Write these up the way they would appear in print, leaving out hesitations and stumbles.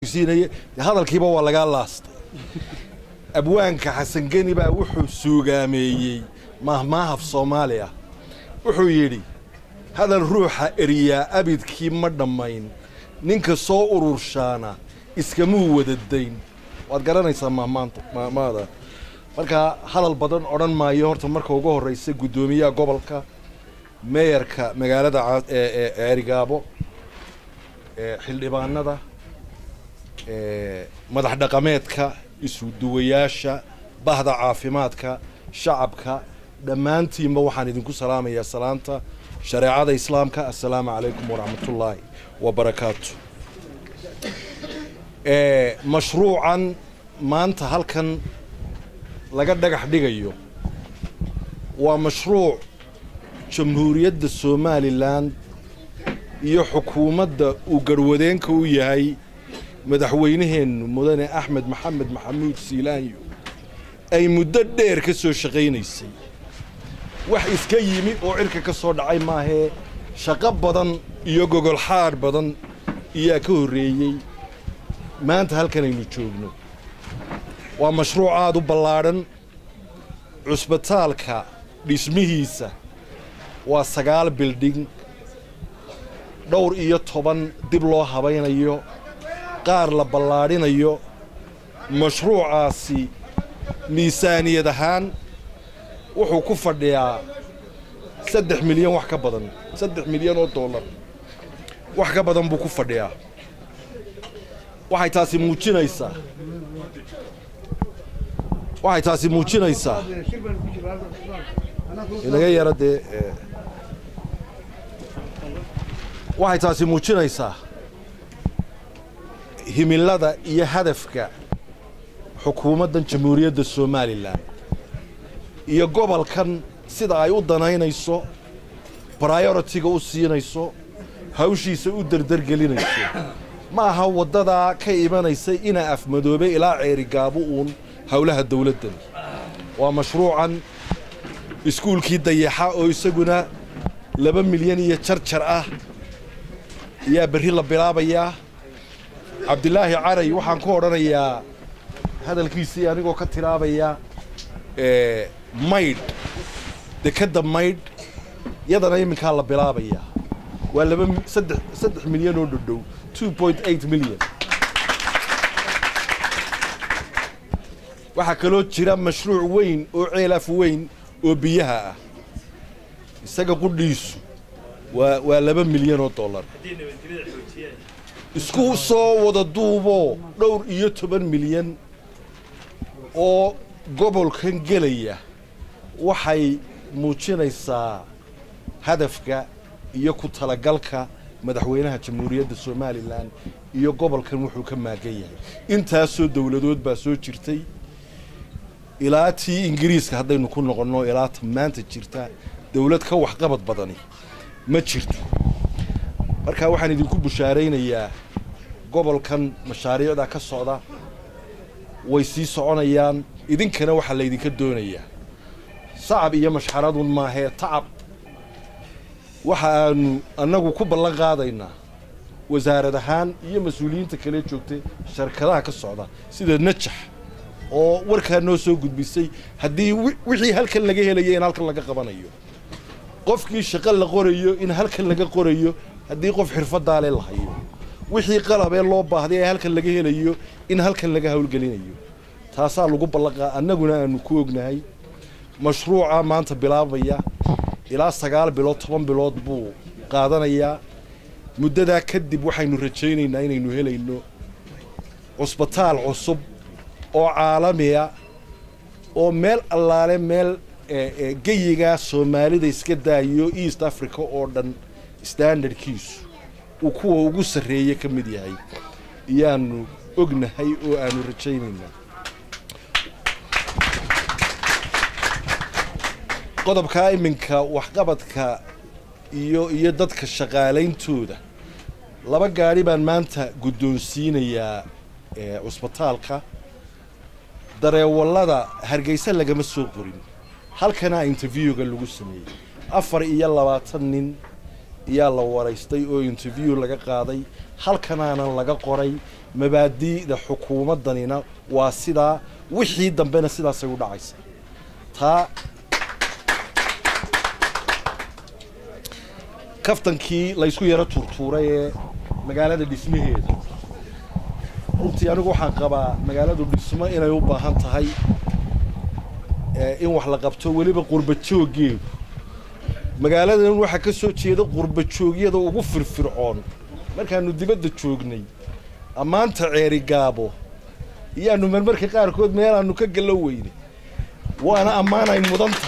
bogsiinaya hadalkiiba waa laga laastay abwaanka xasan gani baa wuxuu suugaameeyay mahmaahaf Soomaaliya wuxuu yiri hadal ruuxa eriya abidkii ma dhamayn ninka soo ururshaana iskamuu wadadayn waad garanaysaa mahmaada marka hadal badan oran maayo horta marka ugu horeysa gudoomiyaha gobolka meeyarka magaalada Ceerigaabo xildhibaanada madax dhaqameedka isu duwayaasha bahda caafimaadka shacabka dhamaantiinba waxaan idinku salaamayaa salaanta shariicada islaamka assalaamu calaykum waraxmatullaahi wabarakaatu mashruucan maanta halkan laga dhagax dhigayo waa mashruuc jamhuuriyadda Soomaaliland iyo xukuumadda uu garwadeenka u yahay madaxweynaheena mudane Axmed Maxamed Maxamuud Siilaanyo ay muddo dheer ka soo shaqeynaysay wax iska yimi oo cirka ka soo dhacay maahe shaqo badan iyo gogol xaar badan iyo ka horeeyay maanta halkan aynu joogno waa mashruuc aad u ballaaran cusbitaalka dhismihiisa waa 9 building dhowr iyo 10 dib loo habaynayo qaar la ballaarinayo mashruucaasi miisaaniyad ahaan wuxuu ku fadhiyaa 3 milyan wax ka badan 3 milyan oo dollar wax ka badan buu ku fadhiyaa waxay taasi muujinaysaa inaga yarade waxay taasi muujinaysaa himilada iyo hadafka xukuumaddan jamhuuriyadda Soomaaliland iyo gobolkan sida ay u danaynayso priority-ga u siinayso hawshiisa u dardargelinayso ma aha wadada ka imanaysa ina afmadoobe ilaa Ceerigaabo uun hawlaha dawladdan waa mashruucan iskuulkii dayaxa oo isaguna 2 milyan iyo jarjar ah yaa bari la bilaabayaa Cabdilaahi Caray waxaan ku oranayaa hadalkiisii anigoo ka tiraabaya mayd dekada mayd yadana iminka la bilaabaya waa 3 milyan oo dhow 2.8 milyan waxa kaloo jira mashruuc weyn oo ceelaf weyn oo biyaha ah isaga qudhiisu waa 2 milyan oo dollar isku soo wada duubo dhowr iyo 10 milyan oo gobolkan gelaya waxay muujinaysaa hadafka iyo ku talagalka madaxweynaha jamhuuriyadda Soomaaliland iyo gobolkan wuxuu ka maagan yahay intaas soo dawladood baa soo jirtay ilaa tii Ingiriiska haddaynu ku noqono ilaa maanta jirta dawlad ka wax qabad badani ma jirto marka waxaan idinku bushaareynayaa gobolkan mashaariicda ka socda way sii soconayaan idinkana waxa la idinka doonayaa sacab iyo mashxaradun maahe tacab waxaanu anagu ku ballan qaadaynaa wasaaradahaan iyo mas'uuliyiinta kale joogtay shirkadaha ka socda sida Najax oo warka noo soo gudbisay hadii wixii halkan laga helayo in halkan laga qabanayo qofkii shaqo la qorayo in halkan laga qorayo hadii qof xirfadaale la hayo wixii qalab ee loo baahday halkan laga helayo in halkan laga hawlgelinayo taasaa lagu ballanqaa annaguna aanu ku ognahay mashruuca maanta bilaabaya ilaa 9 bilood 10 bilood buu qaadanayaa muddada kadib waxaynu rajaynaynaa inaynu helayno cusbitaal cusub oo caalami ah oo meel allaale meel geyiga Soomaalida iska daayo East Africa oo dhan standardkiisu uu kuwa ugu sareeyay ka mid yahay iyaanu ognahay oo aanu rajaynaynaa qodobka iminka waxqabadka iyo dadka shaqaaleyntooda laba gaari baan maanta guddoonsiinayaa cusbitaalka dareewalada Hargeysa lagama soo qorin halkana interviewga lagu sameeyay 24 nin yaa la waraystay oo interview laga qaaday halkanaana laga qoray mabaadi'da xukuumaddanina waa sidaa wixii dambena sidaasay u dhacaysa taa kaftankii la isku yara turtuuray ee magaalada dhismaheeda runtii anigu waxaan qabaa magaaladu dhismo inay u baahan tahay in wax la qabto weliba qurba jooggeedu magaaladan waxaa ka soo jeeda qurba joogyada ugu firfircoon markaanu dibadda joognay ammaanta ceeri gaabo iyaanu marmarka qaarkood meelaanu ka galo weyne waana ammaanay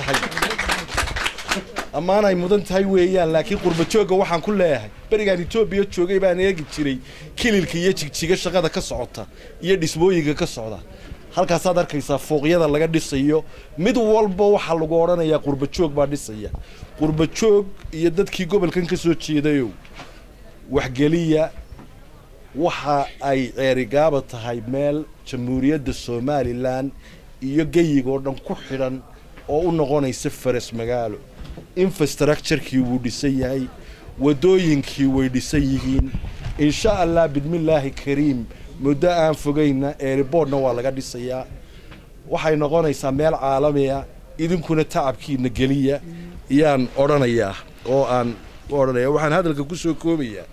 mudan tahay weeyaan laakiin qurba joogga waxaan ku leeyahay barigaan Itoobiya joogay baan eegi jiray kililka iyo jigjiga shaqada ka socota iyo dhismooyinka ka socda halkaas aad arkaysaa fooqyada laga dhisayo mid walba waxa lagu oranayaa qurba joog baa dhisaya qurba joog iyo dadkii gobolkan ka soo jeedayo wax galiya waxa ay ceeri gaabo tahay meel jamhuuriyadda Soomaaliland iyo geyiga oo dhan ku xidhan oo u noqonaysa faras magaalo infrastructure-kii wuu dhisan yahay wadooyinkii way dhisan yihiin insha Allah bidmillaahi kariim muddo aan fogayna airportna waa laga dhisayaa waxay noqonaysaa meel caalami ah idinkuna tacabkiina galiya iyaan oranayaa oo aan oranayaa waxaan hadalka ku soo koobayaa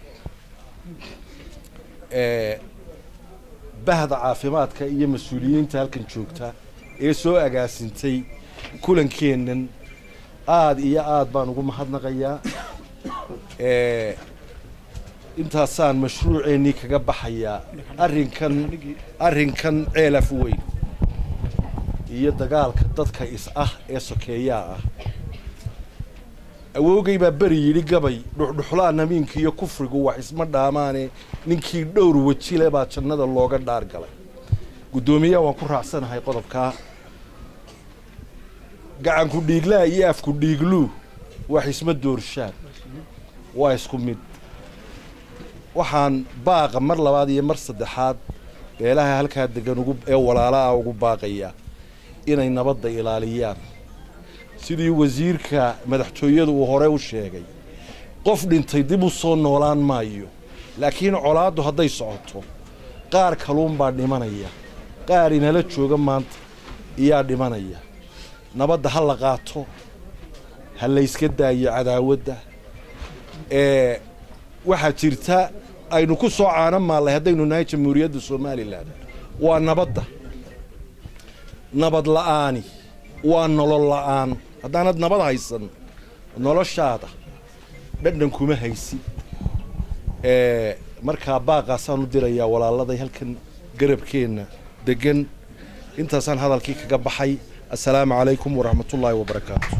bahda caafimaadka iyo mas'uuliyiinta halkan joogta ee soo agaasintay kulankeennan aad iyo aad baan ugu mahadnaqayaa intaasaan mashruuceennii kaga baxayaa arrinkan ceelaf weyn iyo dagaalka dadka ee sokeeyaa ah awowgay baa bari yidhi gabay dhuxdhuxlaa namiinka iyo kufrigu wax isma dhaamaane ninkii dhowr wajile baa jannada looga dhaar galay guddoomiyaha waan ku raacsanahay qodobkaa gacanku dhiiglaa iyo afku dhiigluu wax isma doorshaan waa isku mid waxaan baaqa mar labaad iyo mar saddexaad beelaha halkaa degan ee walaalaha ugu baaqaya inay nabadda ilaaliyaan sidii wasiirka madaxtooyadu uu hore u sheegay qof dhintay dib u soo noolaan maayo laakiin colaaddu hadday socoto qaar kaluun baa dhimanaya qaar inala jooga maanta iyaa dhimanaya nabadda ha la qaato ha la iska daayo cadaawadda waxaa jirta aynu ku soo caana maallay haddaynu nahay jamhuuriyadda Soomaaliland waa nabad la'aani waa nolol la'aan haddaanad nabad haysan noloshaada dhadhan kuma haysid markaa baaqaasaan u dirayaa walaaladay halkan garabkeenna degan intaasaan hadalkii kaga baxay السلام عليكم ورحمة الله وبركاته.